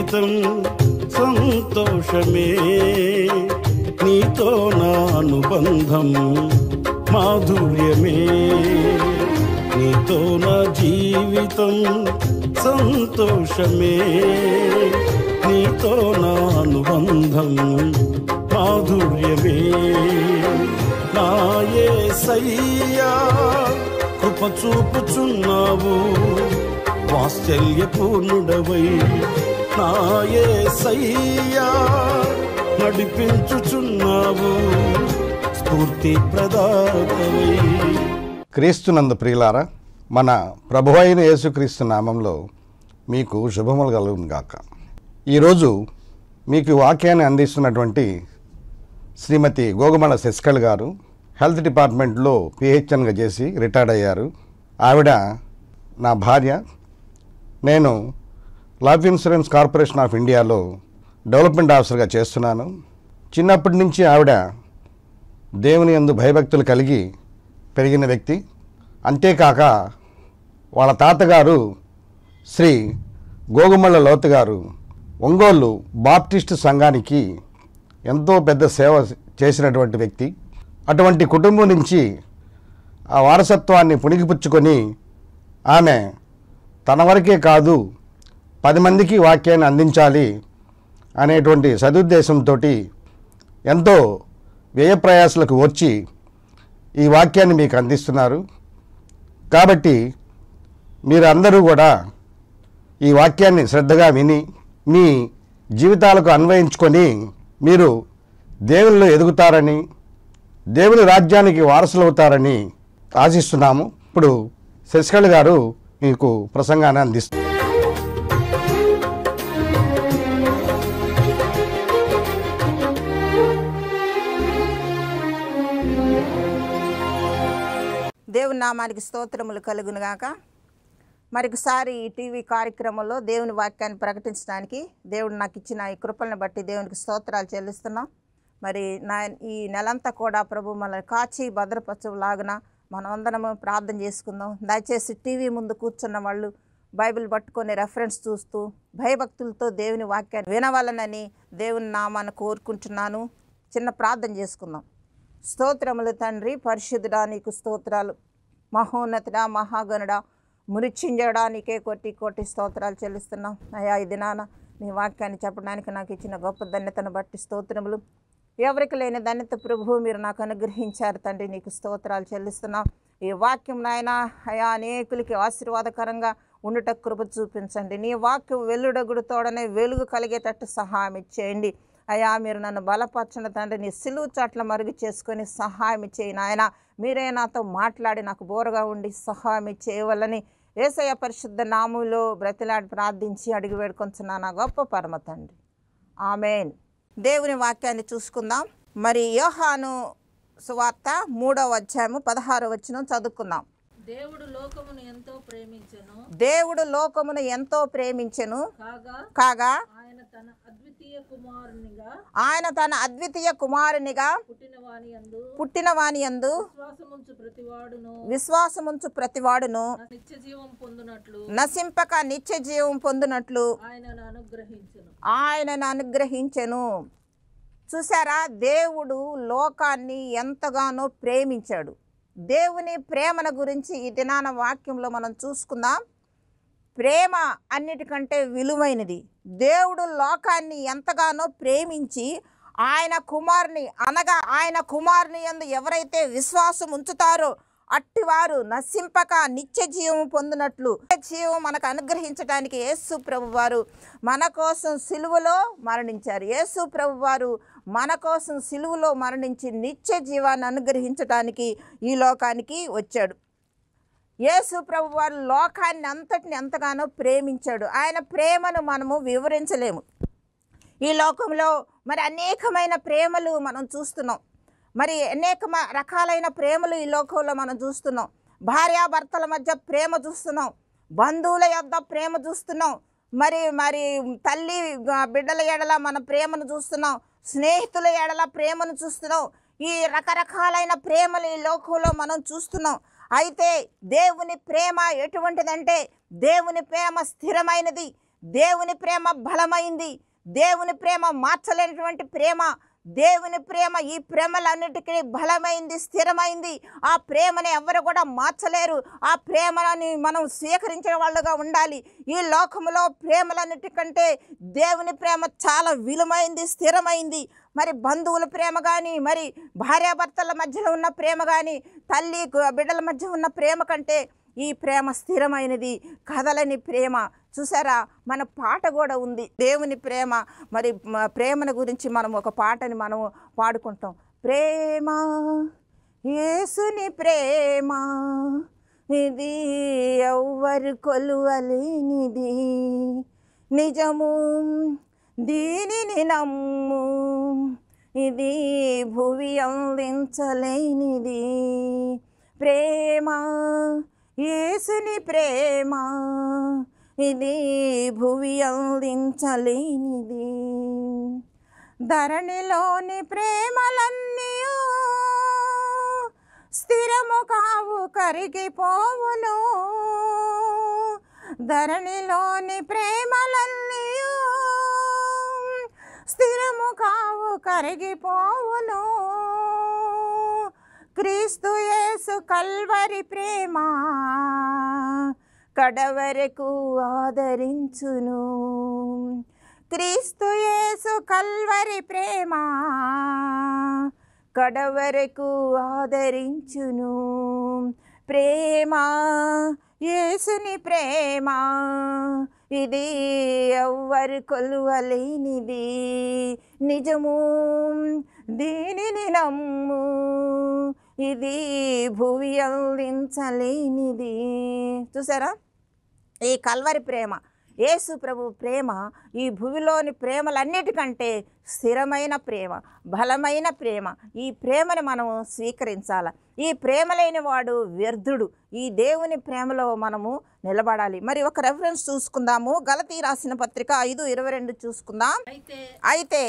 జీవితం సంతోషమే, నీతో నా అనుబంధం మాధుర్యమే. నీతో నా జీవితం సంతోషమే, నీతో నా అనుబంధం మాధుర్యమే. నా యేసయ్యా కృప చూపుచున్నావు, వాత్సల్యపూర్ణుడవై. నా యేసయ్యా నడిపించుచున్నావు, స్ఫూర్తి ప్రదాతవై. క్రీస్తునందు ప్రియులారా, మన ప్రభువైన యేసుక్రీస్తు నామంలో మీకు శుభములు కలుగును గాక. ఈరోజు మీకు వాక్యాన్ని అందిస్తున్నటువంటి శ్రీమతి గోగుమల శశికళ గారు హెల్త్ డిపార్ట్మెంట్లో పిహెచ్ఎన్గా చేసి రిటైర్డ్ అయ్యారు. ఆవిడ నా భార్య. నేను లైఫ్ ఇన్సూరెన్స్ కార్పొరేషన్ ఆఫ్ ఇండియాలో డెవలప్మెంట్ ఆఫీసర్గా చేస్తున్నాను. చిన్నప్పటి నుంచి ఆవిడ దేవుని యందు భయభక్తులు కలిగి పెరిగిన వ్యక్తి. అంతేకాక వాళ్ళ తాతగారు శ్రీ గోగుమళ్ళ లోతు గారు ఒంగోలు బాప్టిస్టు సంఘానికి ఎంతో పెద్ద సేవ చేసినటువంటి వ్యక్తి. అటువంటి కుటుంబం నుంచి ఆ వారసత్వాన్ని పుణికిపుచ్చుకొని ఆమె తన వరకే కాదు 10 మందికి వాక్యాన్ని అందించాలి అనేటువంటి సదుద్దేశంతో ఎంతో వ్యయ ప్రయాసాలకు వచ్చి ఈ వాక్యాన్ని మీకు అందిస్తున్నారు. కాబట్టి మీరందరూ కూడా ఈ వాక్యాన్ని శ్రద్ధగా విని మీ జీవితాలకు అన్వయించుకొని మీరు దేవునిలో ఎదుగుతారని, దేవుని రాజ్యానికి వారసులవుతారని ఆశిస్తున్నాము. ఇప్పుడు శశికళ గారు మీకు ప్రసంగాన్ని అందిస్తారు. దేవుని నామానికి స్తోత్రములు కలుగునుగాక. మరొకసారి ఈ టీవీ కార్యక్రమంలో దేవుని వాక్యాన్ని ప్రకటించడానికి దేవుడు నాకు ఇచ్చిన ఈ కృపలను బట్టి దేవునికి స్తోత్రాలు చెల్లిస్తున్నాం. మరి ఈ నెలంతా కూడా ప్రభు మనల్ని కాచి భద్రపరచులాగున మనం అందరము ప్రార్థన చేసుకుందాం. దయచేసి టీవీ ముందు కూర్చున్న వాళ్ళు బైబిల్ పట్టుకొని రెఫరెన్స్ చూస్తూ భయభక్తులతో దేవుని వాక్యాన్ని వినవాలనని దేవుని నామాన్ని కోరుకుంటున్నాను. చిన్న ప్రార్థన చేసుకుందాం. స్తోత్రములు తండ్రి, పరిశుద్ధుడా నీకు స్తోత్రాలు. మహోన్నతుడా, మహాగణుడా, మృత్యుంజయుడా నీకే కోటి స్తోత్రాలు చెల్లిస్తున్నాం. అయ్యా, ఈ దినాన నీ వాక్యాన్ని చెప్పడానికి నాకు ఇచ్చిన గొప్ప ధన్యతను బట్టి స్తోత్రములు. ఎవరికి లేని ధన్యత ప్రభువు మీరు నాకు అనుగ్రహించారు తండ్రి, నీకు స్తోత్రాలు చెల్లిస్తున్నాం. ఈ వాక్యం నాయన అయా అనేకులకి ఆశీర్వాదకరంగా ఉండుట కృప చూపించండి. నీ వాక్యం వెల్లుడగుడుతోడనే వెలుగు కలిగేటట్టు సహాయం ఇచ్చేయండి. అయ్యా, మీరు నన్ను బలపరచండి తండ్రి. నీ సిలువు చాట్ల మరుగు చేసుకొని సహాయం ఇచ్చేయి నాయన. మీరే నాతో మాట్లాడి నాకు బోరగా ఉండి సహాయం చేయవలని యేసయ్య పరిశుద్ధ నామములో బ్రతిలాడి ప్రార్థించి అడిగి వేడుకొంచున్నాను నా గొప్ప పరమ తండ్రి. ఆమేన్. దేవుని వాక్యాన్ని చూసుకుందాం. మరి యోహాను సువార్త 3వ అధ్యాయము 16వ వచనం చదువుకుందాం. దేవుడు లోకమును ఎంతో ప్రేమించెను, దేవుడు లోకమును ఎంతో ప్రేమించెను కాగా ఆయన తన అద్వితీయ కుమారునిగా పుట్టినవాని యందు విశ్వాసముంచు ప్రతివాడును నశింపక నిత్య జీవం పొందునట్లు ఆయనను అనుగ్రహించెను. చూసారా, దేవుడు లోకాన్ని ఎంతగానో ప్రేమించాడు. దేవుని ప్రేమను గురించి ఈ దినాన వాక్యంలో మనం చూసుకుందాం. ప్రేమ అన్నిటికంటే విలువైనది. దేవుడు లోకాన్ని ఎంతగానో ప్రేమించి ఆయన కుమారుని అనగా ఆయన కుమారుని యందు ఎవరైతే విశ్వాసం ఉంచుతారో అట్టివారు నశింపక నిత్య జీవం పొందినట్లు జీవం మనకు అనుగ్రహించడానికి యేసు ప్రభువారు మన కోసం సిలువలో మరణించారు. యేసు ప్రభువారు మన కోసం సిలువలో మరణించి నిత్య జీవాన్ని అనుగ్రహించడానికి ఈ లోకానికి వచ్చాడు. యేసు ప్రభువారు లోకాన్ని అంతటిని ఎంతగానో ప్రేమించాడు. ఆయన ప్రేమను మనము వివరించలేము. ఈ లోకంలో మరి అనేకమైన ప్రేమలు మనం చూస్తున్నాం. మరి అనేక రకాలైన ప్రేమలు ఈ లోకంలో మనం చూస్తున్నాం. భార్యాభర్తల మధ్య ప్రేమ చూస్తున్నాం, బంధువుల యొద్ద ప్రేమ చూస్తున్నాం, మరి తల్లి బిడ్డల ఎడల మన ప్రేమను చూస్తున్నాం, స్నేహితుల ఎడల ప్రేమను చూస్తున్నాం. ఈ రకరకాలైన ప్రేమలు ఈ లోకంలో మనం చూస్తున్నాం. అయితే దేవుని ప్రేమ ఎటువంటిదంటే దేవుని ప్రేమ స్థిరమైనది, దేవుని ప్రేమ బలమైంది, దేవుని ప్రేమ మార్చలేనటువంటి ప్రేమ, దేవుని ప్రేమ ఈ ప్రేమలన్నిటికీ బలమైంది, స్థిరమైంది. ఆ ప్రేమని ఎవరు కూడా మార్చలేరు. ఆ ప్రేమని మనం స్వీకరించే వాళ్ళుగా ఉండాలి. ఈ లోకంలో ప్రేమలన్నిటికంటే దేవుని ప్రేమ చాలా విలువైంది, స్థిరమైంది. మరి బంధువుల ప్రేమ కానీ, మరి భార్యాభర్తల మధ్యలో ఉన్న ప్రేమ కానీ, తల్లి బిడ్డల మధ్య ఉన్న ప్రేమ కంటే ఈ ప్రేమ స్థిరమైనది, కదలని ప్రేమ. చూసారా, మన పాట కూడా ఉంది దేవుని ప్రేమ. మరి ప్రేమను గురించి మనం ఒక పాటని మనం పాడుకుంటాం. ప్రేమ యేసుని ప్రేమ, ఇది ఎవ్వరు కొలువలేనిది, నిజము దీనిని నమ్ము, ఇది భువి అందించలేనిది. ప్రేమ యేసుని ప్రేమ, ఇది భువి అందించలేనిది. ధరణిలోని ప్రేమలన్నీ స్థిరము కావు, కరిగిపోవును. ధరణిలోని ప్రేమలన్నీ స్థిరము కావు, కరిగిపోవును. క్రీస్తు యేసు కల్వరి ప్రేమ కడవరకు ఆదరించును. క్రీస్తు యేసు కల్వరి ప్రేమ కడవరకు ఆదరించును. ప్రేమ యేసుని ప్రేమ, ఇది ఎవ్వరు కొలువలేనిది, నిజము దీనిని నమ్ము, ఇది భువి అందించలేనిది. చూసారా, ఈ కల్వరి ప్రేమ, యేసు ప్రభు ప్రేమ ఈ భూమిలోని ప్రేమలన్నిటికంటే స్థిరమైన ప్రేమ, బలమైన ప్రేమ. ఈ ప్రేమను మనం స్వీకరించాలి. ఈ ప్రేమ లేని వాడు వ్యర్థుడు. ఈ దేవుని ప్రేమలో మనము నిలబడాలి. మరి ఒక రెఫరెన్స్ చూసుకుందాము. గలతీ రాసిన పత్రిక 5:22 చూసుకుందాం. అయితే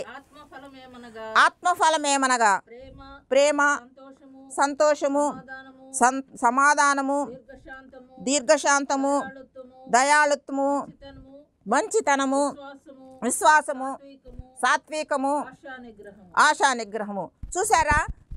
ఆత్మఫలమేమనగా ప్రేమ, సంతోషము, సమాధానము, దీర్ఘశాంతము, దయాళుత్వము, మంచితనము, విశ్వాసము, సాత్వికము, ఆశా నిగ్రహము. చూసారా,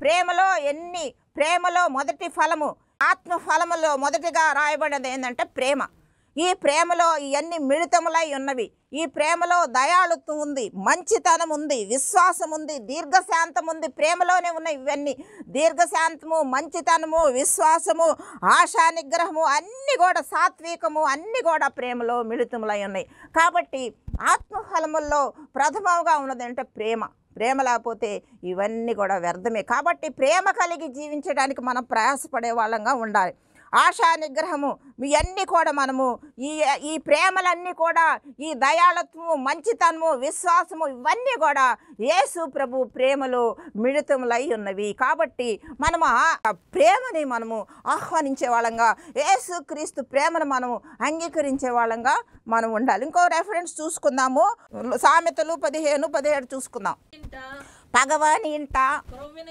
ప్రేమలో మొదటి ఫలము, ఆత్మ ఫలములో మొదటిగా రాయబడినది ఏంటంటే ప్రేమ. ఈ ప్రేమలో ఇవన్నీ మిళితములై ఉన్నవి. ఈ ప్రేమలో దయాళుత్వం ఉంది, మంచితనం ఉంది, విశ్వాసం ఉంది, దీర్ఘశాంతం ఉంది. ప్రేమలోనే ఉన్నాయి ఇవన్నీ. దీర్ఘశాంతము, మంచితనము, విశ్వాసము, ఆశా నిగ్రహము, అన్నీ కూడా సాత్వికము, అన్నీ కూడా ప్రేమలో మిళితములై ఉన్నాయి. కాబట్టి ఆత్మఫలముల్లో ప్రథమంగా ఉన్నది అంటే ప్రేమ. ప్రేమ లేకపోతే ఇవన్నీ కూడా వ్యర్థమే. కాబట్టి ప్రేమ కలిగి జీవించడానికి మనం ప్రయాసపడే వాళ్ళంగా ఉండాలి. ఆశా నిగ్రహము, ఇవన్నీ కూడా మనము ఈ ప్రేమలన్నీ కూడా, ఈ దయాళత్వము, మంచితనము, విశ్వాసము, ఇవన్నీ కూడా యేసు ప్రభు ప్రేమలో మిళితములై ఉన్నవి. కాబట్టి మనము ఆ ప్రేమని మనము ఆహ్వానించే వాళ్ళంగా, యేసు క్రీస్తు ప్రేమను మనము అంగీకరించే వాళ్ళంగా మనం ఉండాలి. ఇంకో రెఫరెన్స్ చూసుకుందాము. సామెతలు 15:17 చూసుకుందాం. పగవాని ఇంట క్రొవ్విన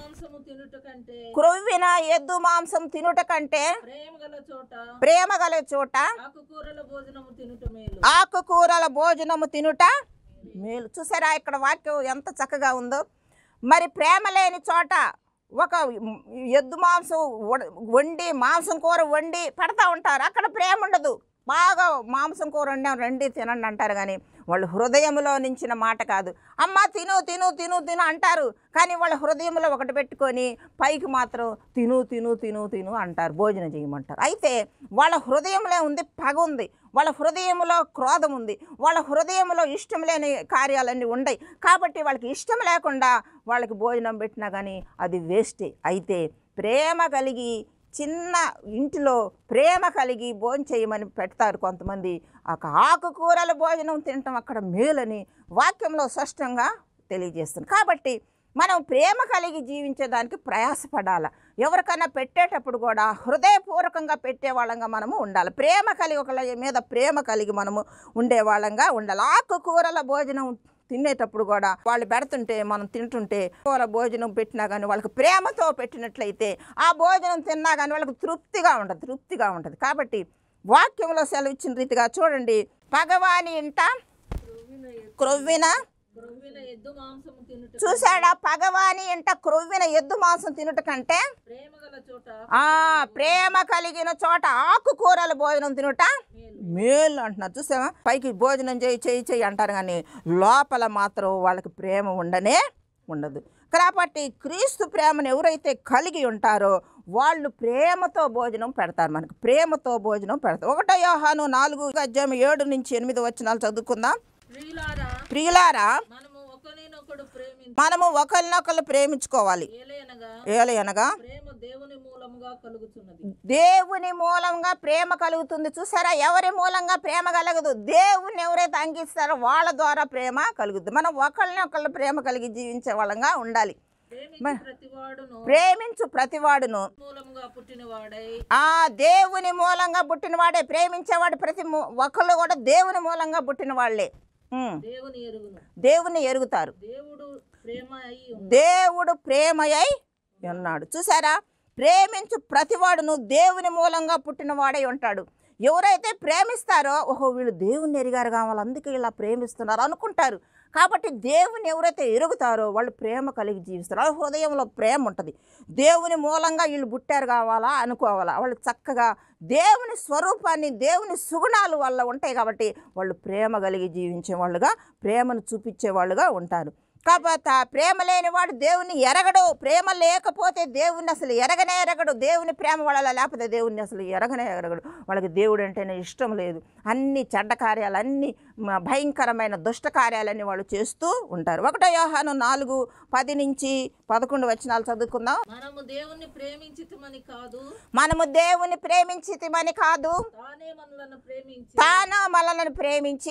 ఎద్దు మాంసం తినుట కంటే ప్రేమ గల చోట ఆకుకూరల భోజనము తినుట మేలు. చూసారా, ఇక్కడ వాక్యం ఎంత చక్కగా ఉందో. మరి ప్రేమ లేని చోట ఒక ఎద్దు మాంసం వండి, మాంసం కూర వండి పెడతా ఉంటారు. అక్కడ ప్రేమ ఉండదు. బాగా మాంసం కూర వండాం రండి తినండి అంటారు, కానీ వాళ్ళు హృదయంలో నించిన మాట కాదు. అమ్మ తిను తిను తిను తిను అంటారు, కానీ వాళ్ళ హృదయంలో ఒకటి పెట్టుకొని పైకి మాత్రం తిను తిను తిను తిను అంటారు, భోజనం చేయమంటారు. అయితే వాళ్ళ హృదయంలో ఉంది పగ ఉంది, వాళ్ళ హృదయంలో క్రోధం ఉంది, వాళ్ళ హృదయంలో ఇష్టం లేని కార్యాలన్నీ ఉన్నాయి. కాబట్టి వాళ్ళకి ఇష్టం లేకుండా వాళ్ళకి భోజనం పెట్టినా కానీ అది వేస్టే. అయితే ప్రేమ కలిగి చిన్న ఇంటిలో ప్రేమ కలిగి భోజనం చేయమని పెడతారు కొంతమంది. ఆకుకూరల భోజనం తినటం అక్కడ మేలని వాక్యంలో స్పష్టంగా తెలియజేస్తుంది. కాబట్టి మనం ప్రేమ కలిగి జీవించేదానికి ప్రయాసపడాలి. ఎవరికైనా పెట్టేటప్పుడు కూడా హృదయపూర్వకంగా పెట్టే వాళ్ళంగా మనము ఉండాలి. ప్రేమ కలిగి ఒకళ్ళ మీద ప్రేమ కలిగి మనము ఉండే వాళ్ళంగా ఉండాలి. ఆకుకూరల భోజనం తినేటప్పుడు కూడా వాళ్ళు పెడుతుంటే మనం తింటుంటే కూర భోజనం పెట్టినా కానీ వాళ్ళకి ప్రేమతో పెట్టినట్లయితే ఆ భోజనం తిన్నా కానీ వాళ్ళకి తృప్తిగా ఉంటుంది. కాబట్టి వాక్యంలో సెలవిచ్చిన రీతిగా చూడండి, పగవాని ఇంట క్రొవ్విన ఎద్దు మాంసము తినుట చూసాడా, పగవాని ఇంట క్రొవ్విన ఎద్దు మాంసం తినుట కంటే ప్రేమ గల చోట ప్రేమ కలిగిన చోట ఆకుకూరల భోజనం తినుట మేలు అంటున్నారు. చూసావా, పైకి భోజనం చేయి అంటారు కానీ లోపల మాత్రం వాళ్ళకి ప్రేమ ఉండదు. కాబట్టి క్రీస్తు ప్రేమను ఎవరైతే కలిగి ఉంటారో వాళ్ళు ప్రేమతో భోజనం పెడతారు, మనకు ప్రేమతో భోజనం పెడతారు. 1 యోహాను 4:7-8 చదువుకుందాం. ప్రియులారా, మనము ఒకరినొకరు ప్రేమించుకోవాలి. ఏలయనగా దేవుని మూలంగా ప్రేమ కలుగుతుంది. చూసారా, ఎవరి మూలంగా ప్రేమ కలగదు, దేవుని ఎవరైతే అంకిస్తారో వాళ్ళ ద్వారా ప్రేమ కలుగుతుంది. మనం ఒకరినొకరు ప్రేమ కలిగి జీవించే వాళ్ళంగా ఉండాలి. ప్రేమించు ప్రతివాడును దేవుని మూలంగా పుట్టినవాడే. ప్రేమించేవాడు ప్రతి ఒక్కళ్ళు కూడా దేవుని మూలంగా పుట్టిన వాళ్ళే, దేవుని ఎరుగుతారు. దేవుడు ప్రేమయై ఉన్నాడు. చూసారా, ప్రేమించు ప్రతివాడును దేవుని మూలంగా పుట్టినవాడై ఉంటాడు. ఎవరైతే ప్రేమిస్తారో ఓహో వీళ్ళు దేవుని ఎరిగారు కావాలి అందుకే ఇలా ప్రేమిస్తున్నారు అనుకుంటారు. కాబట్టి దేవుని ఎవరైతే ఎరుగుతారో వాళ్ళు ప్రేమ కలిగి జీవిస్తారు. వాళ్ళ హృదయంలో ప్రేమ ఉంటుంది. దేవుని మూలంగా వీళ్ళు పుట్టారు కావాలా అనుకోవాలా, వాళ్ళు చక్కగా దేవుని స్వరూపాన్ని దేవుని సుగుణాలు వల్ల ఉంటాయి కాబట్టి వాళ్ళు ప్రేమ కలిగి జీవించే వాళ్ళుగా, ప్రేమను చూపించే వాళ్ళుగా ఉంటారు. కాబట్టి ప్రేమ లేనివాడు దేవుని ఎరగడు. ప్రేమ లేకపోతే దేవుణ్ణి అసలు ఎరగడు. దేవుని ప్రేమ వాళ్ళ లేకపోతే దేవుణ్ణి అసలు ఎరగడు. వాళ్ళకి దేవుడు అంటేనే ఇష్టం లేదు. అన్ని చెడ్డ కార్యాలు, అన్ని భయంకరమైన దుష్ట కార్యాలన్నీ వాళ్ళు చేస్తూ ఉంటారు. 1 యోహాను 4:10-11 చదువుకుందాం. మనము దేవుని ప్రేమించితిమని కాదు, తాను మనలను ప్రేమించి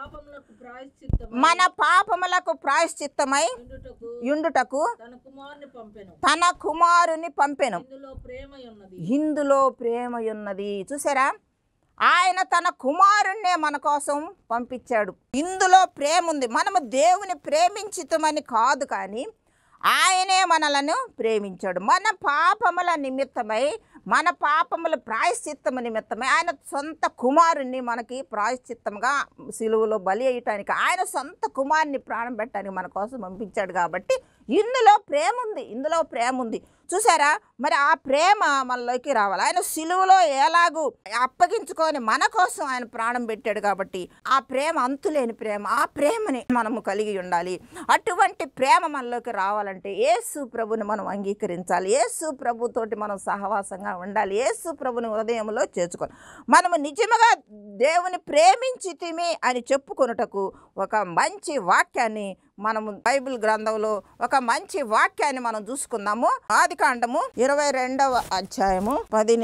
మన పాపములకు ప్రాయశ్చిత్తమై యుండుటకు తన కుమారుని పంపెను. ఇందులో ప్రేమయున్నది. చూసారా, ఆయన తన కుమారుణ్ణే మన కోసం పంపించాడు. ఇందులో ప్రేమ ఉంది. మనము దేవుని ప్రేమించితమని కాదు కానీ ఆయనే మనలను ప్రేమించాడు. మన పాపముల నిమిత్తమై, మన పాపముల ప్రాయశ్చిత్తము నిమిత్తమై ఆయన సొంత కుమారుణ్ణి మనకి ప్రాయశ్చిత్తంగా సిలువలో బలి అయ్యటానికి ఆయన సొంత కుమారుని ప్రాణం పెట్టడానికి మన కోసం పంపించాడు. కాబట్టి ఇందులో ప్రేమ ఉంది. చూసారా, మరి ఆ ప్రేమ మనలోకి రావాలి. ఆయన సిలువలో ఎలాగూ అప్పగించుకొని మన కోసం ఆయన ప్రాణం పెట్టాడు కాబట్టి ఆ ప్రేమ అంతులేని ప్రేమ. ఆ ప్రేమని మనము కలిగి ఉండాలి. అటువంటి ప్రేమ మనలోకి రావాలంటే యేసు ప్రభుని మనం అంగీకరించాలి. యేసు ప్రభుతోటి మనం సహవాసంగా ఉండాలి. యేసు ప్రభుని హృదయంలో చేర్చుకోవాలి. మనము నిజంగా దేవుని ప్రేమించితిమి అని చెప్పుకొనుటకు ఒక మంచి వాక్యాన్ని మనము బైబిల్ గ్రంథంలో ఒక మంచి వాక్యాన్ని మనం చూసుకుందాము. ఆదికాండము 22వ అధ్యాయము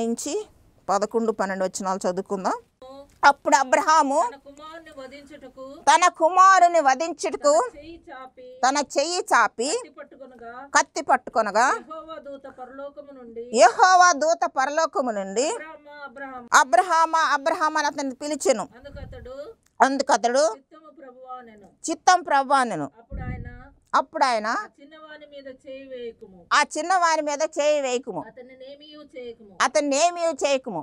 10-11 చదువుకుందాం. అప్పుడు అబ్రహాము తన కుమారుని వధించుటకు తన చెయ్యి చాపి కత్తి పట్టుకొనగా యెహోవా దూత పరలోకము నుండి అబ్రహామా అని అతన్ని పిలిచెను. అందుకతడు చిత్తం ప్రభువా అనెను. అప్పుడు ఆయన ఆ చిన్నవాని మీద చేయి వేయకుము, అతన్ని ఏమీ చేయకుము,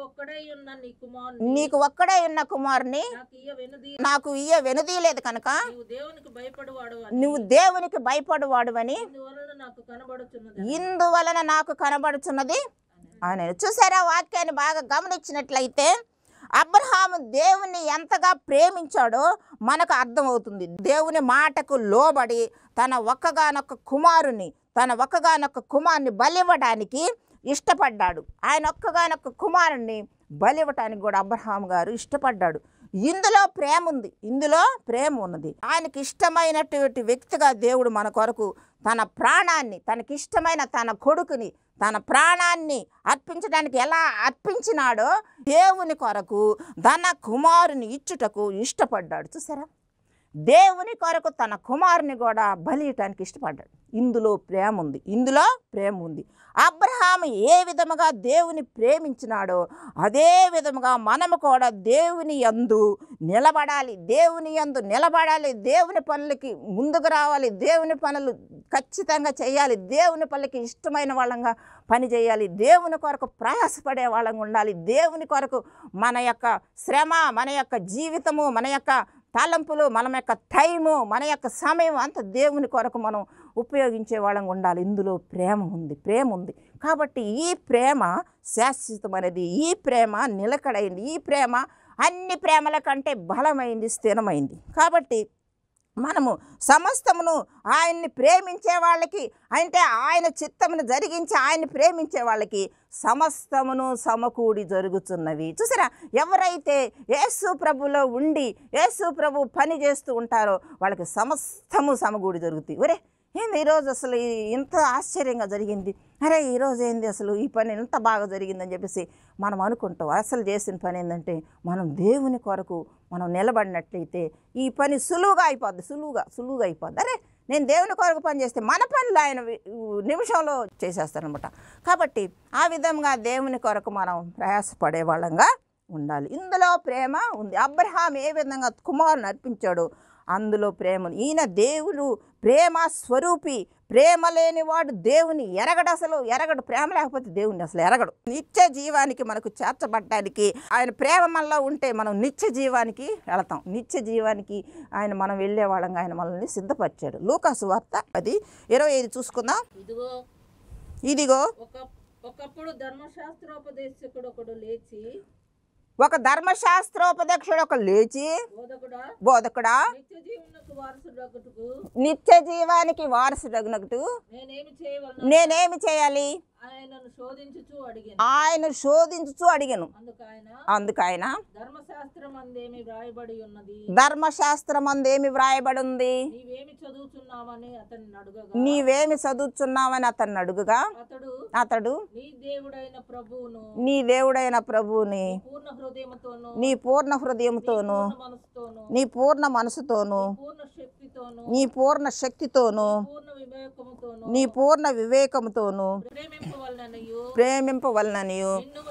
నీకు ఒక్కడే ఉన్న కుమారుని నాకు ఇయ్య వెనుదీయలేదు కనుక నువ్వు దేవునికి భయపడువాడువని ఇందువలన నాకు కనబడుచున్నది ఆయన. చూసారా, వాక్యాన్ని బాగా గమనించినట్లయితే అబ్రహాము దేవుని ఎంతగా ప్రేమించాడో మనకు అర్థమవుతుంది. దేవుని మాటకు లోబడి తన ఒక్కగానొక్క కుమారుని బలివ్వడానికి ఇష్టపడ్డాడు. ఆయన ఒక్కగానొక్క కుమారుణ్ణి బలివ్వటానికి కూడా అబ్రహాము గారు ఇష్టపడ్డాడు. ఇందులో ప్రేమ ఉన్నది. ఆయనకి ఇష్టమైనటువంటి వ్యక్తిగా దేవుడు మన కొరకు తన ప్రాణాన్ని, తనకిష్టమైన తన కొడుకుని, తన ప్రాణాన్ని అర్పించడానికి ఎలా అర్పించినాడో దేవుని కొరకు తన కుమారుని ఇచ్చుటకు ఇష్టపడ్డాడు. చూసారా, దేవుని కొరకు తన కుమారుని కూడా బలియటానికి ఇష్టపడ్డాడు. ఇందులో ప్రేమ ఉంది, ఇందులో ప్రేమ ఉంది. అబ్రహాము ఏ విధముగా దేవుని ప్రేమించినాడో అదే విధముగా మనము కూడా దేవుని యందు నిలబడాలి, దేవుని యందు నిలబడాలి, దేవుని పనులకి ముందుకు రావాలి, దేవుని పనులు ఖచ్చితంగా చేయాలి, దేవుని పనులకి ఇష్టమైన వాళ్ళంగా పని చేయాలి, దేవుని కొరకు ప్రయాసపడే వాళ్ళంగా ఉండాలి, దేవుని కొరకు మన యొక్క శ్రమ, మన యొక్క జీవితము, మన యొక్క తలంపులు, మన యొక్క టైము, మన యొక్క సమయం అంతా దేవుని కొరకు మనం ఉపయోగించే వాళ్ళంగా ఉండాలి. ఇందులో ప్రేమ ఉంది, ప్రేమ ఉంది. కాబట్టి ఈ ప్రేమ శాశ్వతమైనది, ఈ ప్రేమ నిలకడైంది, ఈ ప్రేమ అన్ని ప్రేమల కంటే బలమైంది, స్థిరమైంది. కాబట్టి మనము సమస్తమును ఆయన్ని ప్రేమించే వాళ్ళకి, అంటే ఆయన చిత్తమును జరిగించి ఆయన్ని ప్రేమించే వాళ్ళకి సమస్తమును సమకూడి జరుగుతున్నవి. చూసారా, ఎవరైతే యేసు ప్రభులో ఉండి యేసు ప్రభు పని చేస్తూ ఉంటారో వాళ్ళకి సమస్తము సమకూడి జరుగుతాయి. ఒరే ఏంది ఈరోజు అసలు ఇంత ఆశ్చర్యంగా జరిగింది, అరే ఈరోజు ఏంది అసలు ఈ పని ఇంత బాగా జరిగిందని చెప్పేసి మనం అనుకుంటాం. అసలు చేసిన పని ఏంటంటే మనం దేవుని కొరకు మనం నిలబడినట్లయితే ఈ పని సులువుగా అయిపోద్ది, సులువుగా అయిపోద్ది. అరే నేను దేవుని కొరకు పని చేస్తే మన పనులు ఆయన నిమిషంలో చేసేస్తారనమాట. కాబట్టి ఆ విధంగా దేవుని కొరకు మనం ప్రయాసపడే వాళ్ళంగా ఉండాలి. ఇందులో ప్రేమ ఉంది. అబ్రహాం ఏ విధంగా కుమారుని అర్పించాడో అందులో ప్రేమ. ఈయన దేవుడు ప్రేమ స్వరూపి. ప్రేమ లేనివాడు దేవుని ఎరగడు, అసలు ఎరగడు. ప్రేమ లేకపోతే దేవుని అసలు ఎరగడు. నిత్య జీవానికి మనకు చేర్చబడ్డానికి ఆయన ప్రేమ మనలో ఉంటే మనం నిత్య జీవానికి వెళతాం. నిత్య జీవానికి మనం వెళ్ళే వాళ్ళంగా ఆయన మనల్ని సిద్ధపరిచాడు. లూకా సువార్త 10:25 చూసుకుందాం. ఇదిగో ఒకప్పుడు ధర్మశాస్త్రోపదేశకుడు ఒకడు లేచి ఒక ధర్మశాస్త్రోపదేశకుడు లేచి బోధకుడా నిత్య జీవానికి వారసుడగునట్టు నేనేమి చేయాలి ఆయన శోధించుచు అడిగాను. అందుకైన ధర్మశాస్త్రమందేమి వ్రాయబడి ఉంది, నీవేమి చదువుతున్నావని అతన్ని అడుగుగా అతడు నీ దేవుడైన ప్రభువుని నీ పూర్ణ హృదయంతోను నీ పూర్ణ మనసుతోను నీ పూర్ణ శక్తితోను నీ పూర్ణ వివేకముతోను ప్రేమింపవలననియు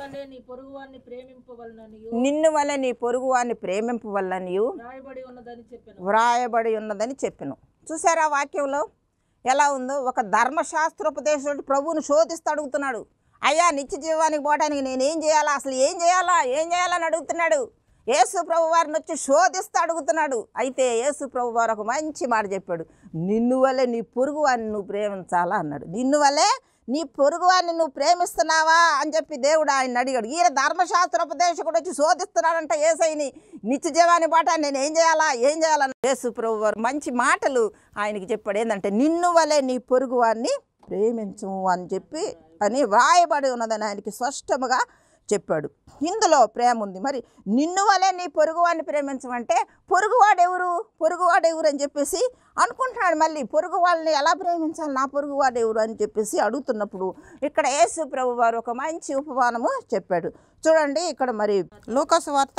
నిన్ను వలె నీ పొరుగువాన్ని ప్రేమింపవలననియు వ్రాయబడి ఉన్నదని చెప్పెను. చూసారా వాక్యంలో ఎలా ఉందో? ఒక ధర్మశాస్త్రోపదేశకుడు ప్రభువుని శోధిస్తూ అడుగుతున్నాడు, అయ్యా నిత్య జీవానికి పోవడానికి నేనేం చేయాలా, అసలు ఏం చేయాలని అడుగుతున్నాడు. యేసు ప్రభు వారిని వచ్చి శోధిస్తూ అడుగుతున్నాడు. అయితే యేసు ప్రభు వారు ఒక మంచి మాట చెప్పాడు, నిన్ను వల్లే నీ పొరుగువాన్ని నువ్వు ప్రేమించాలా అన్నాడు. నిన్ను వల్లే నీ పొరుగువాన్ని నువ్వు ప్రేమిస్తున్నావా అని చెప్పి దేవుడు ఆయన అడిగాడు. ఈయన ధర్మశాస్త్రోపదేశకుడు వచ్చి శోధిస్తున్నాడంట యేసయ్యని, నిత్య జీవాన్ని బాట నేను ఏం చేయాలని యేసు ప్రభు వారు మంచి మాటలు ఆయనకి చెప్పాడు. ఏంటంటే నిన్ను వల్లే నీ పొరుగువాన్ని ప్రేమించు అని చెప్పి అని వ్రాయబడి ఉన్నదని ఆయనకి స్పష్టముగా చెప్పాడు. ఇందులో ప్రేమ ఉంది. మరి నిన్ను వలె నీ పొరుగువాడిని ప్రేమించమంటే పొరుగువాడెవరు అని చెప్పేసి అనుకుంటున్నాడు. మళ్ళీ పొరుగు వాళ్ళని ఎలా ప్రేమించాలి, నా పొరుగువాడెవరు అని చెప్పేసి అడుగుతున్నప్పుడు ఇక్కడ యేసు ప్రభు వారు ఒక మంచి ఉపమానము చెప్పాడు. చూడండి ఇక్కడ మరి లూకా సువార్త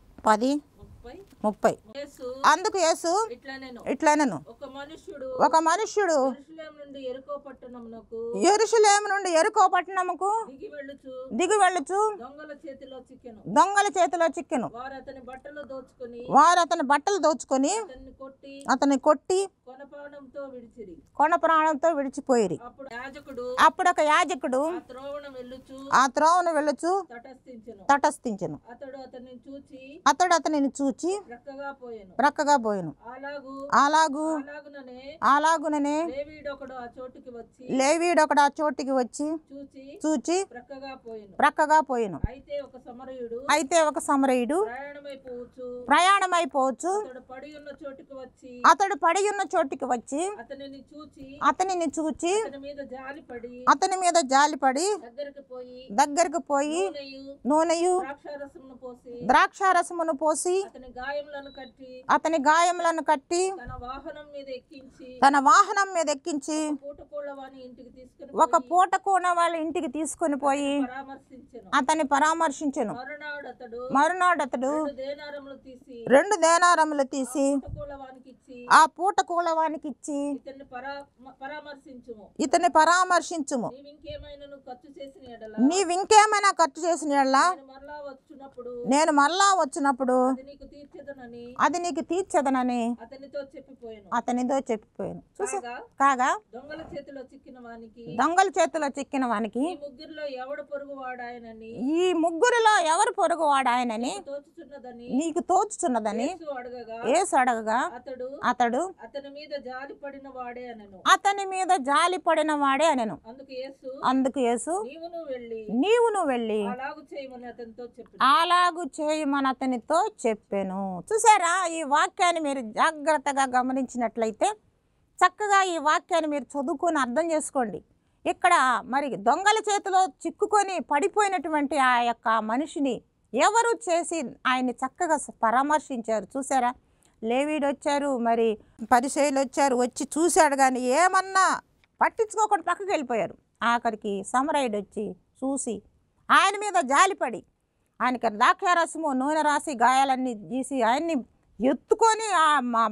10:30 అందుకు యేసు ఇట్లనెను, ఒక మనుష్యుడు యెరూషలేము నుండి యెరికో పట్టణముకు దిగి వెళ్ళుచు దొంగల చేతిలో చిక్కెను. వారు అతని బట్టలు దోచుకొని అతన్ని కొట్టి కొన ప్రాణంతో విడిచిపోయిరి. అప్పుడు ఒక యాజకుడు ఆ త్రోవను వెళ్ళుచు తటస్థించెను. అతడు అతనిని చూచి ప్రక్కగా పోయెను. అలాగుననే లేవీడొకడు ఆ చోటికి వచ్చి చూచి ప్రక్కగా పోయెను. అయితే ఒక సమరయుడు ప్రయాణమైపోవచ్చు అతడు పడి ఉన్న చోటికి వచ్చి అతనిని చూచి అతని మీద జాలిపడి దగ్గరకు పోయి నూనెయు ద్రాక్షారసమును పోసి అతని గాయములను కట్టి అతని గాయములను కట్టి తన వాహనం మీద ఎక్కించి తన వాహనం మీద ఎక్కించి పూటకోళ్ళ వాని ఇంటికి తీసుకుని ఒక పూట కోన వాళ్ళ ఇంటికి తీసుకొని పోయి పరామర్శించెను. అతన్ని పరామర్శించెను. మరునాడు అతడు అతడు 2 దేనారములు తీసి 2 దేనారములు తీసి పూటకోళ్ళ వానికి ఇచ్చి ఆ పూట కూలవానికి ఇచ్చి ఇతన్ని పరామర్శించుము. నీవింకేమైనా ఖర్చు చేసిన ఎడల నీవింకేమైనా ఖర్చు చేసిన యెడల నేను మరలా వచ్చినప్పుడు అది నీకు తీర్చదనని అతనితో చెప్పిపోయాను. చూసా కాగా దొంగల చేతిలో చిక్కిన వానికి దొంగల చేతిలో చిక్కిన వానికి ఈ ముగ్గురిలో ఎవడు పొరుగువాడాయనని ఈ ముగ్గురిలో ఎవరు పొరుగువాడాయనని తోచుచున్నదని నీకు తోచుచున్నదని యేసు అడగగా అతడు అతని మీద జాలి పడిన వాడే అనెను. అతని మీద జాలి పడిన వాడే అనెను. అందుకు యేసు నీవును వెళ్ళి అలాగు చేయమని అతనితో చెప్పాను. చూసారా, ఈ వాక్యాన్ని మీరు జాగ్రత్తగా గమనించినట్లయితే చక్కగా ఈ వాక్యాన్ని మీరు చదువుకొని అర్థం చేసుకోండి. ఇక్కడ మరి దొంగల చేతిలో చిక్కుకొని పడిపోయినటువంటి ఆ యొక్క మనిషిని ఎవరు చేసి ఆయన్ని చక్కగా పరామర్శించారు. చూసారా, లేవీడు వచ్చారు, మరి పరిసయ్యులు వచ్చారు, వచ్చి చూశాడు కానీ ఏమన్నా పట్టించుకోకుండా పక్కకి వెళ్ళిపోయారు. ఆఖరికి సమరయుడు వచ్చి చూసి ఆయన మీద జాలిపడి ఆయనకి ద్రాక్షారసము నూనె రాసి గాయాలన్నీ గీసి ఆయన్ని ఎత్తుకొని ఆ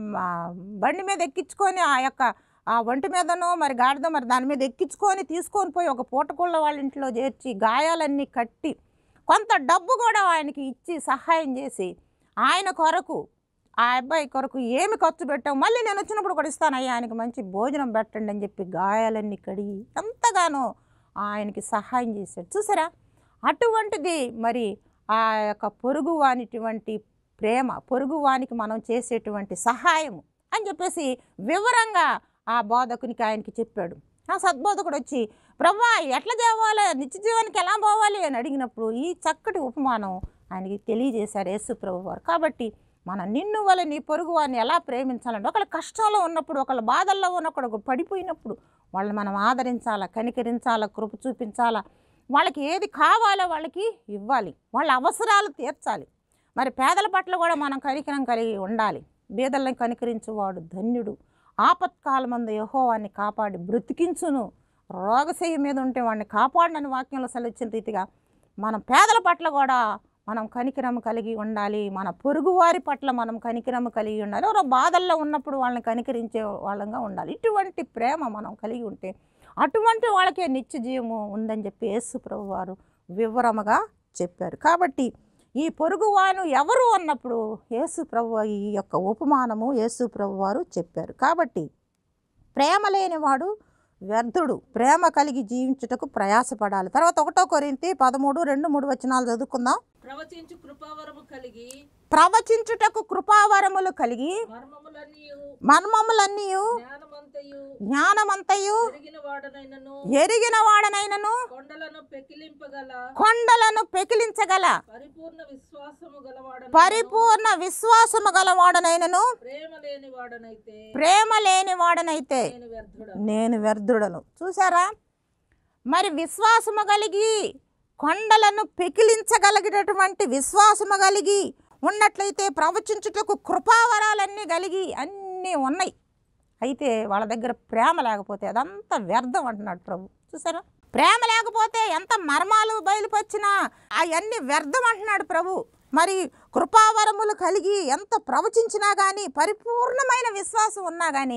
బండి మీద ఎక్కించుకొని ఆ యొక్క ఆ ఒంటి మీదనో మరి గాడిద మరి దాని మీద ఎక్కించుకొని తీసుకొని పోయి ఒక పూటకోళ్ళ వాళ్ళ ఇంట్లో చేర్చి గాయాలన్నీ కట్టి కొంత డబ్బు కూడా ఆయనకి ఇచ్చి సహాయం చేసి ఆయన కొరకు ఆ అబ్బాయి కొరకు ఏమి ఖర్చు పెట్టావు, మళ్ళీ నేను వచ్చినప్పుడు కూడా ఇస్తానయ్యా, ఆయనకి మంచి భోజనం పెట్టండి అని చెప్పి గాయాలన్నీ కడిగి ఎంతగానో ఆయనకి సహాయం చేశాడు. చూసారా, అటువంటిది మరి ఆ యొక్క పొరుగువానిటువంటి ప్రేమ, పొరుగువానికి మనం చేసేటువంటి సహాయము అని చెప్పేసి వివరంగా ఆ బోధకునికి ఆయనకి చెప్పాడు. ఆ సద్బోధకుడు వచ్చి ప్రభువా ఎట్లా చేయాలి, నిత్య జీవానికి ఎలా పోవాలి అని అడిగినప్పుడు ఈ చక్కటి ఉపమానం ఆయనకి తెలియజేశారు యేసు ప్రభు వారు. కాబట్టి మనం నిన్ను వల్ల నీ పొరుగు వారిని ఎలా ప్రేమించాలంటే ఒకళ్ళ కష్టంలో ఉన్నప్పుడు, ఒకళ్ళ బాధల్లో ఉన్నప్పుడు, ఒక పడిపోయినప్పుడు వాళ్ళని మనం ఆదరించాలా, కనికరించాలా, కృప చూపించాలా, వాళ్ళకి ఏది కావాలో వాళ్ళకి ఇవ్వాలి, వాళ్ళ అవసరాలు తీర్చాలి. మరి పేదల పట్ల కూడా మనం కనికరం కలిగి ఉండాలి. బీదలను కనికరించువాడు ధన్యుడు, ఆపత్కాలమందు యెహోవాని కాపాడి బ్రతికించును, రోగశయ్య మీద ఉంటే వాడిని కాపాడనని వాక్యంలో సెలవిచ్చిన రీతిగా మనం పేదల పట్ల కూడా మనం కనికరం కలిగి ఉండాలి. మన పొరుగువారి పట్ల మనం కనికరం కలిగి ఉండాలి. ఎవరో బాధల్లో ఉన్నప్పుడు వాళ్ళని కనికరించే వాళ్ళంగా ఉండాలి. ఇటువంటి ప్రేమ మనం కలిగి ఉంటే అటువంటి వాళ్ళకే నిత్య జీవము ఉందని చెప్పి యేసు ప్రభు వారు వివరముగా చెప్పారు. కాబట్టి ఈ పొరుగువాను ఎవరు అన్నప్పుడు యేసు ప్రభు ఈ యొక్క ఉపమానము యేసు ప్రభు వారు చెప్పారు. కాబట్టి ప్రేమ లేనివాడు వ్యర్థుడు, ప్రేమ కలిగి జీవించుటకు ప్రయాసపడాలి. తర్వాత 1 కొరింథీ 13:2-3 వచనాలు చదువుకుందాం. ప్రవచించుటకు కృపావరములు కలిగి మర్మములన్నీ జ్ఞానమంతయు ఎరిగిన వాడనైనను కొండలను పెకిలించగల పరిపూర్ణ విశ్వాసము గలవాడనైనను ప్రేమ లేని వాడనైతే నేను వ్యర్థుడను. చూసారా, మరి విశ్వాసము కలిగి కొండలను పెకిలించగలిగినటువంటి విశ్వాసము కలిగి ఉన్నట్లయితే ప్రవచించుటకు కృపావరాలన్నీ కలిగి అన్నీ ఉన్నాయి. అయితే వాళ్ళ దగ్గర ప్రేమ లేకపోతే అదంతా వ్యర్థం అంటున్నాడు ప్రభు. చూసారా, ప్రేమ లేకపోతే ఎంత మర్మాలు బయలుపరిచినా అవన్నీ వ్యర్థం అంటున్నాడు ప్రభు. మరి కృపావరములు కలిగి ఎంత ప్రవచించినా కానీ పరిపూర్ణమైన విశ్వాసం ఉన్నా కానీ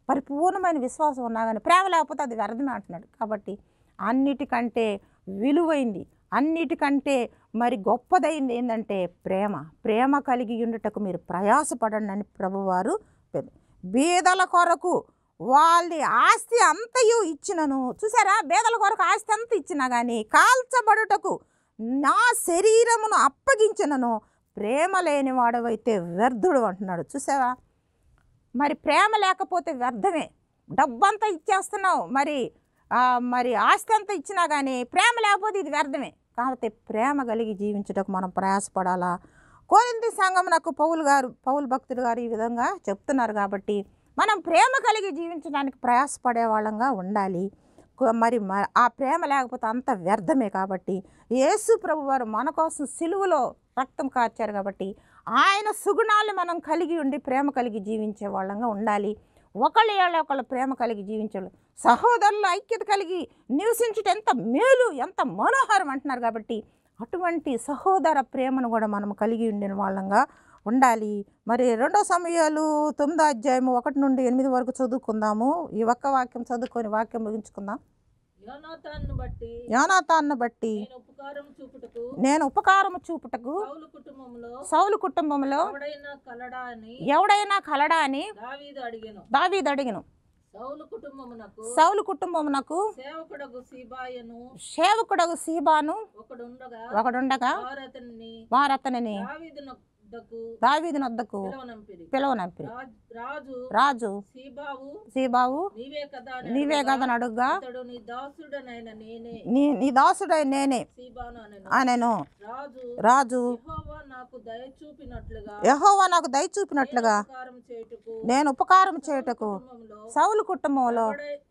ప్రేమ లేకపోతే అది వ్యర్థమే అంటున్నాడు. కాబట్టి అన్నిటికంటే విలువైంది, అన్నిటికంటే మరి గొప్పదైంది ఏంటంటే ప్రేమ కలిగి ఉండుటకు మీరు ప్రయాసపడండి అని ప్రభువారు. బీదల కొరకు వాళ్ళ ఆస్తి అంతయు ఇచ్చినను. చూసారా, బీదల కొరకు ఆస్తి అంత ఇచ్చినా కానీ కాల్చబడుటకు నా శరీరమును అప్పగించినను ప్రేమ లేని వాడవైతే వ్యర్థుడు అంటున్నాడు. చూసావా, మరి ప్రేమ లేకపోతే వ్యర్థమే. డబ్బంతా ఇచ్చేస్తున్నావు, మరి ఆస్తి అంతా ఇచ్చినా కానీ ప్రేమ లేకపోతే ఇది వ్యర్థమే. కాబట్టి ప్రేమ కలిగి జీవించుటకు మనం ప్రయాసపడాలా. కొరింథీ సంఘమునకు పౌలు భక్తుడు గారు ఈ విధంగా చెప్తున్నారు. కాబట్టి మనం ప్రేమ కలిగి జీవించడానికి ప్రయాసపడే వాళ్ళంగా ఉండాలి. మరి ఆ ప్రేమ లేకపోతే అంత వ్యర్థమే. కాబట్టి యేసు ప్రభు వారు మన కోసం సిలువలో రక్తం కార్చారు. కాబట్టి ఆయన సుగుణాలు మనం కలిగి ఉండి ప్రేమ కలిగి జీవించే వాళ్ళంగా ఉండాలి. ఒకళ్ళ ప్రేమ కలిగి జీవించాలి. సహోదరుల ఐక్యత కలిగి నివసించుట ఎంత మేలు, ఎంత మనోహరం అంటున్నారు. కాబట్టి అటువంటి సహోదర ప్రేమను కూడా మనం కలిగి ఉండిన వాళ్ళంగా ఉండాలి. మరి 2 సమూయేలు 9వ అధ్యాయము 1 నుండి 8 వరకు చదువుకుందాము. ఈ ఒక్క వాక్యం చదువుకొని వాక్యం ముగించుకుందాం. యోనాతాన్ను బట్టి నేను ఉపకారము చూపుటకు సౌలు కుటుంబంలో ఎవడైనా కలడా అని దావీదు అడిగెను. సౌలు కుటుంబమునకు సేవకుడగు సీబాను ఒకడుండగా వారు అతనిని దావీదు నొద్దకు పిలవనంపిరి. రాజు సీబావు నీవే కదా అడుగ్గా నీ దాసుడై నేనే అనెను. రాజు యెహోవా నాకు దయ చూపినట్లుగా నేను ఉపకారం చేయుటకు సౌలు కుటుంబంలో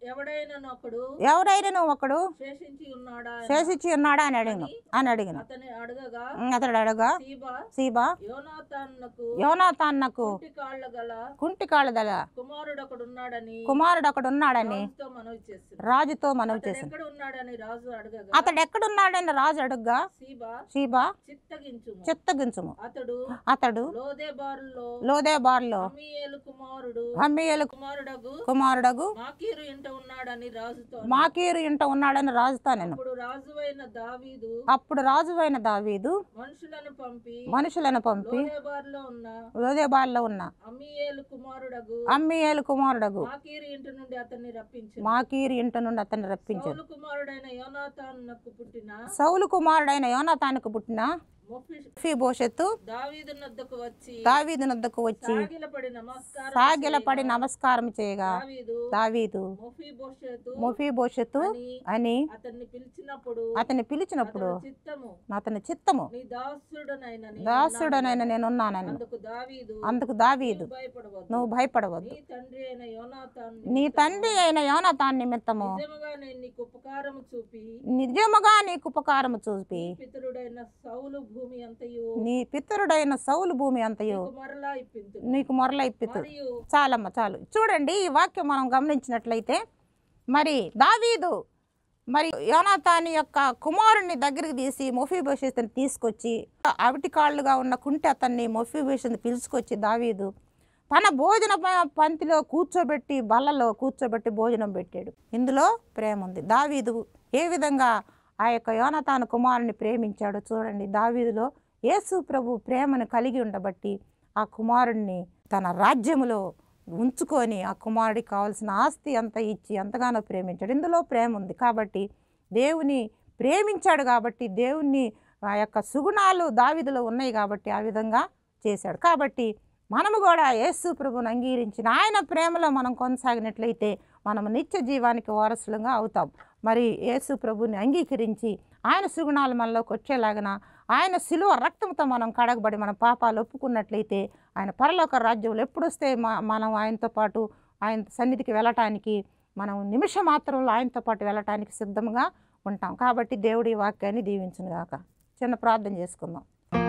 ఎవరైనా ఒకడు శేషించి ఉన్నాడా అని అడిగిన. అతడు అడగా సీబా యోనాతానుకు కుంటి కాళ్ళ గల కుమారుడు ఒకడున్నాడని రాజుతో మనవి చేసింది. అతడు ఎక్కడున్నాడని రాజు అడుగ్గా సీబా చిత్తగించుము. అతడు లోదేబారులో హమ్మీయేలు కుమారుడగు మాకీరు ఇంట ఉన్నాడని రాజుతో నేను. అప్పుడు రాజువైన దావీదు మనుషులను పంపి లోదేబారులో ఉన్న అమ్మీయేలు కుమారుడగు మాకీరు ఇంట నుండి అతన్ని రప్పించాడు. సౌలు కుమారుడైన యోనాతానుకు పుట్టిన మెఫీబోషెతు దావీదు నొద్దకు వచ్చి సాగిలపడి నమస్కారం చేయగా దావీదు మెఫీబోషెతు అని అతన్ని పిలిచినప్పుడు అతని చిత్తము దాసుడనైన నేనున్నానని. అందుకు దావీదు నువ్వు భయపడవద్దు, నీ తండ్రి అయిన యోనాతాను నిమిత్తము నిజముగా నీకు ఉపకారము చూపి నీ పితరుడైన సౌలు భూమి అంతయు నీకు మొరల ఇప్పితు. చాలమ్మ చాలు. చూడండి, ఈ వాక్యం మనం గమనించినట్లయితే మరి దావీదు మరి యోనాతాను యొక్క కుమారుణ్ణి దగ్గరికి తీసి మెఫీబోషెతుని తీసుకొచ్చి అవిటి కాళ్ళుగా ఉన్న కుంటి అతన్ని మెఫీబోషెతుని పిలుచుకొచ్చి దావీదు తన భోజన పంక్తిలో కూర్చోబెట్టి బల్లలో కూర్చోబెట్టి భోజనం పెట్టాడు. ఇందులో ప్రేమ ఉంది. దావీదు ఏ విధంగా ఆ యొక్క యోనాతాను కుమారుని ప్రేమించాడో చూడండి. దావీదులో యేసు ప్రభు ప్రేమను కలిగి ఉండబట్టి ఆ కుమారుణ్ణి తన రాజ్యములో ఉంచుకొని ఆ కుమారుడికి కావాల్సిన ఆస్తి అంతా ఇచ్చి ఎంతగానో ప్రేమించాడు. ఇందులో ప్రేమ ఉంది కాబట్టి దేవుని ప్రేమించాడు. కాబట్టి దేవుణ్ణి ఆ యొక్క సుగుణాలు దావీదులో ఉన్నాయి కాబట్టి ఆ విధంగా చేశాడు. కాబట్టి మనము కూడా యేసు ప్రభువును అంగీకరించిన ఆయన ప్రేమలో మనం కొనసాగినట్లయితే మనం నిత్య జీవానికి వారసులుగా అవుతాం. మరి యేసు ప్రభువుని అంగీకరించి ఆయన సుగుణాలు మనలోకి వచ్చేలాగన ఆయన శిలువ రక్తంతో మనం కడగబడి మన పాపాలు ఒప్పుకున్నట్లయితే ఆయన పరలోక రాజ్యంలో ఎప్పుడొస్తే మనం ఆయనతో పాటు ఆయన సన్నిధికి వెళ్ళటానికి మనం నిమిష మాత్రంలో ఆయనతో పాటు వెళ్ళటానికి సిద్ధంగా ఉంటాం. కాబట్టి దేవుడి వాక్యాన్ని దీవించును గాక. చిన్న ప్రార్థన చేసుకుందాం.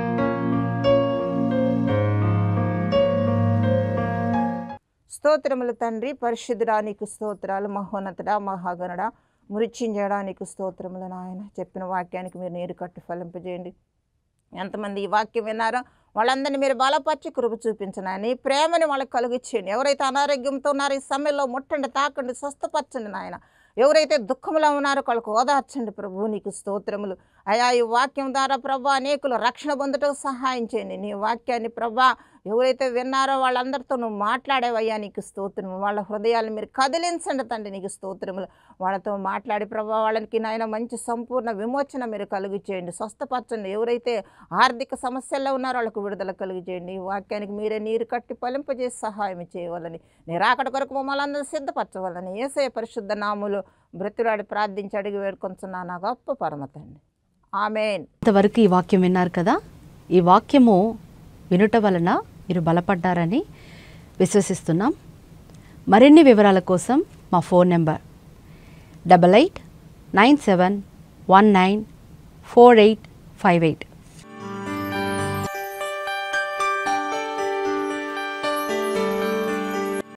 స్తోత్రములు తండ్రి, పరిశుద్ధుడా నీకు స్తోత్రాలు, మహోన్నతుడా మహాగణుడా మృత్యుంజయుడా నీకు స్తోత్రములు నాయన. చెప్పిన వాక్యానికి మీరు నీరు కట్టు ఫలింపజేయండి. ఎంతమంది ఈ వాక్యం విన్నారో వాళ్ళందరినీ మీరు బలపరిచి కృప చూపించనని ప్రేమని వాళ్ళకి కలిగించండి. ఎవరైతే అనారోగ్యంతో ఉన్నారో ఈ సమయంలో ముట్టండి, తాకండి, స్వస్థపరచండి నాయన. ఎవరైతే దుఃఖంలో ఉన్నారో వాళ్ళకు ఓదార్చండి ప్రభు. నీకు స్తోత్రములు అయా. ఈ వాక్యం ద్వారా ప్రభా అనేకులు రక్షణ పొందుటకు సహాయం చేయండి. నీ వాక్యాన్ని ప్రభా ఎవరైతే విన్నారో వాళ్ళందరితో నువ్వు మాట్లాడేవయ్యా నీకు స్తోత్రము. వాళ్ళ హృదయాలను మీరు కదిలించండి తండ్రి, నీకు స్తోత్రములు. వాళ్ళతో మాట్లాడి ప్రభా వాళ్ళకి నాయన మంచి సంపూర్ణ విమోచన మీరు కలుగు చేయండి, స్వస్థపరచండి. ఎవరైతే ఆర్థిక సమస్యల్లో ఉన్నారో వాళ్ళకు విడుదల కలుగు చేయండి. ఈ వాక్యానికి మీరే నీరు కట్టి ఫలింపజేసి సహాయం చేయవాలని, నీ రాకడ కొరకు మమ్మల్ని అందరూ సిద్ధపరచవాలని యేసయ్య పరిశుద్ధ నామములో బ్రతిలాడి ప్రార్థించి అడిగి వేడుకొంచున్నా నా గొప్ప పరమ తండ్రి. ఆమేన్. ఇంతవరకు ఈ వాక్యం విన్నారు కదా. ఈ వాక్యము వినుట వలన మీరు బలపడ్డారని విశ్వసిస్తున్నాం. మరిన్ని వివరాల కోసం మా ఫోన్ నెంబర్ 8897194858